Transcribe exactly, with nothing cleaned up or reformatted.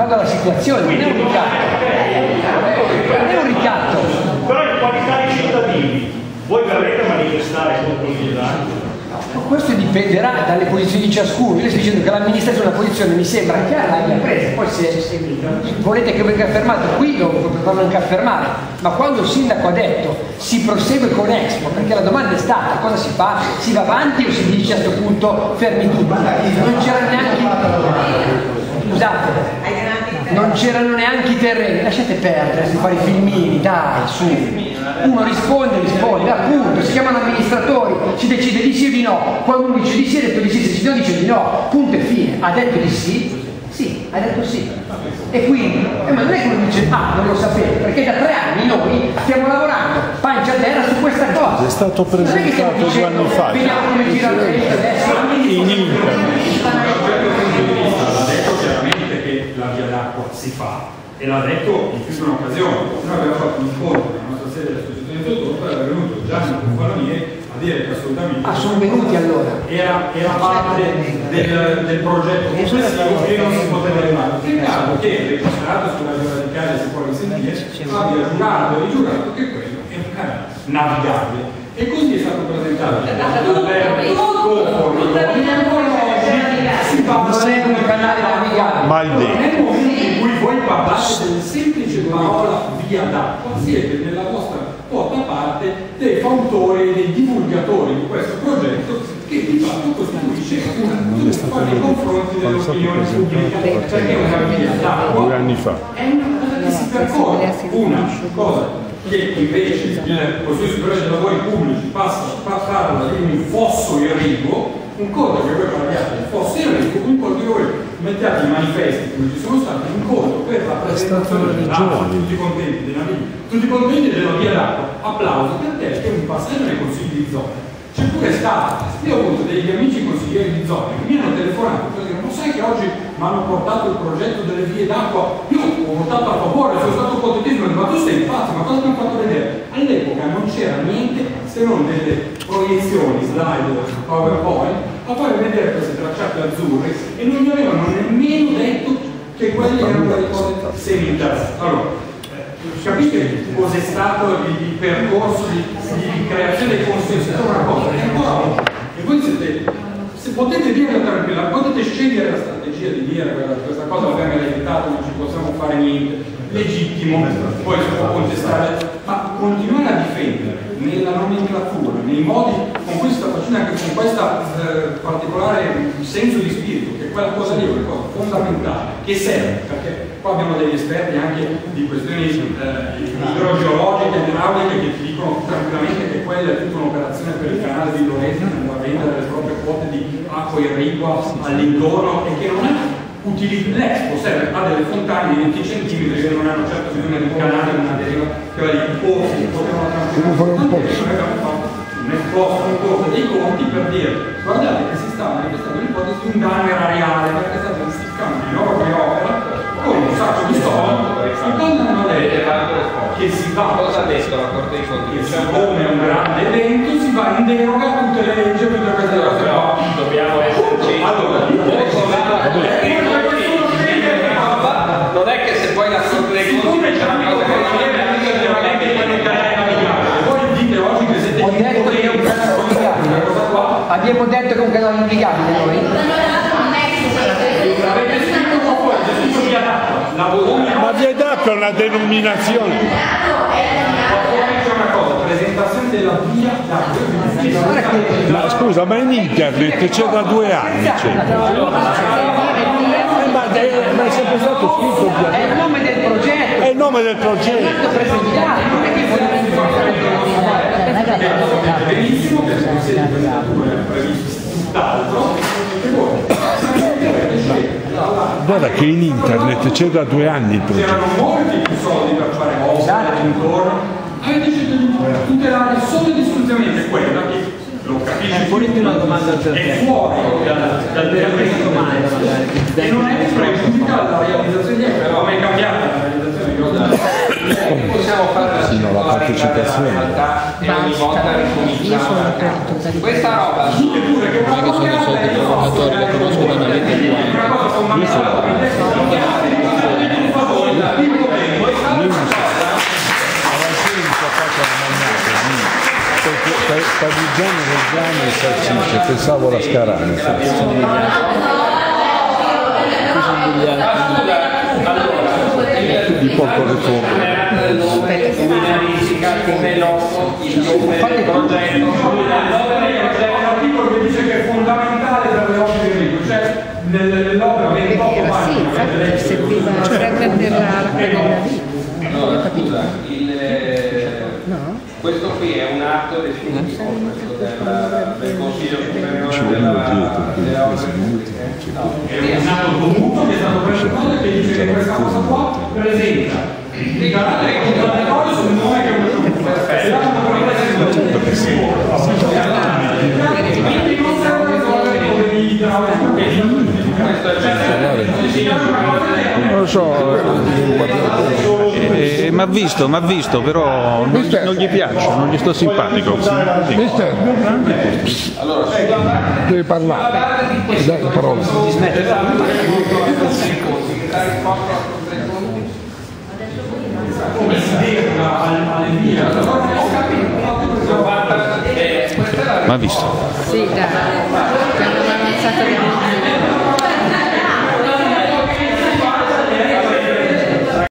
adeguando alla situazione, non è un ricatto. Non è un ricatto. Però in qualità di cittadini, voi verrete a manifestare contro il vietare? Questo dipenderà dalle posizioni di ciascuno. Io sto dicendo che l'amministrazione è una posizione, mi sembra chiara, l'abbia presa. Poi se volete che venga affermato qui, lo potrò anche affermare. Ma quando il sindaco ha detto si prosegue con Expo, perché la domanda è stata cosa si fa? Si va avanti o si dice a questo punto fermi tutti? Non c'era neanche... Scusate, non c'erano neanche i terreni, lasciate perdere di fare i filmini, dai, su. Uno risponde, risponde, appunto, si chiamano amministratori, si decide di sì o di no. Quando uno dice di sì, ha detto di sì, se si no dice di no, punto e fine. Ha detto di sì? Sì, ha detto sì. E quindi, eh, ma non è che uno dice, ah, non lo sapete, perché da tre anni noi stiamo lavorando pancia a terra su questa cosa. È stato presentato due anni fa. Vediamo come gira la rete adesso. In internet. Ha detto chiaramente che la via d'acqua si fa e l'ha detto in più di un'occasione. Noi abbiamo fatto un incontro nella nostra sede dell'associazione di ottobre, era venuto Gianni Confalonier a dire che assolutamente ah, sono venuti allora era, era parte del, del progetto complessivo e non si poteva fare. Peccato che registrato sulla via radicale si può risentire abbia giurato e rigiurato che quello è un canale navigabile e così è stato presentato si fa un canale navigabile. Mai detto. Voi parlate della semplice parola via d'acqua, siete nella vostra quota parte dei fautori e dei divulgatori di questo progetto che di fatto costituisce una truffa nei confronti dell'opinione pubblica, perché una via d'acqua due anni fa è una cosa che si percorre, una cosa che invece il Consiglio Superiore dei Lavori Pubblici passa, parla di un fosso irriguo, un conto che voi parliate del fosso irriguo, un conto che voi mettiate i manifesti come ci sono stati, un conto per la presentazione dell'acqua, tutti contenti della via, tutti contenti della via d'acqua, applauso perché è un passaggio nei consigli di zona. C'è pure stato, io ho avuto degli amici consiglieri di zona che mi hanno telefonato per dire, non sai che oggi mi hanno portato il progetto delle vie d'acqua, io ho votato a favore, sono stato contentissimo, ma tu sei pazzo, ma cosa mi hanno fatto vedere? All'epoca non c'era niente se non delle proiezioni, slide, PowerPoint, a fare vedere questi tracciati azzurri e non gli avevano nemmeno detto che quelli erano delle cose semi-interessanti. Allora, capisce cos'è stato il, il percorso di, di creazione dei consensi? È una cosa, è ancora e voi siete, se potete dirla tranquilla, potete scegliere la strategia di dire questa cosa l'abbiamo ereditato, non ci possiamo fare niente, legittimo, poi si può contestare, ma continuare a difendere nella nomenclatura, nei modi con cui si sta facendo, anche con questo eh, particolare senso di spirito, che quella cosa lì è una cosa fondamentale, che serve, perché qua abbiamo degli esperti anche di questioni eh, idrogeologiche e idrauliche che ti dicono tranquillamente che quella è tutta un'operazione per il canale di Lorenzo che va a vendere le proprie quote di acqua irrigua all'intorno e che non è utilizzo. L'Expo serve a delle fontane di venti centimetri che non hanno certo bisogno di un canale, una deriva che va lì, o si potevano tranquillamente un esposto un corso dei conti per dire guardate che si sta manifestando l'ipotesi di un danno erariale perché state isticcando di opera con un sacco di soldi e quando hanno detto che si va cosa ha detto la Corte dei Conti? che siccome è un grande evento si va in deroga a tutte le leggi e tutte queste cose qua dobbiamo esserci allora non è che se poi la Corte dei Conti c'è una cosa che non è ho detto che è un canale navigabile. Abbiamo detto che è un canale navigabile noi. ma via d'acqua è una denominazione. C'è una cosa, presentazione della via d'acqua. Ma scusa, ma in internet c'è da due anni c'è. Eh, ma, è, ma è sempre stato scritto via. È il nome del progetto. È il nome del progetto. Benissimo che sono previsto tutt'altro e voi guarda che in internet c'è da due anni il progetto. c'erano molti più soldi per fare opere intorno avete scelto di tutelare solo ed esclusivamente quella che lo capisce una domanda è fuori dal, dal territorio e non è pregiudica la realizzazione di opere però è cambiata la realizzazione di opere possiamo fare Sì, no, la partecipazione. e ogni volta ricominciare questa roba non è che sono soldi per lavoratori che conoscono la vita di una cosa fondamentale parmigiano reggiano e salsiccia, pensavo alla scarana. Di poco riforma. L'articolo che dice che è fondamentale per le opere di Rigo, cioè nell'opera ventotto Sì, infatti serviva per prendere la della vita. Allora, scusa, il, No? questo qui è un atto definitivo, questo del, del Consiglio Superiore della, delle Opere Pubbliche. è un atto dovuto che è stato presentato e che dice che questa cosa qua presenta il carattere contraddittorio sul nome che è un perfetto. Non lo so, eh, mi ha visto, mi ha visto, però non, non gli piace, non gli sto simpatico. Mister, devi parlare, dai la parola. Mi ha visto. Sì, dai.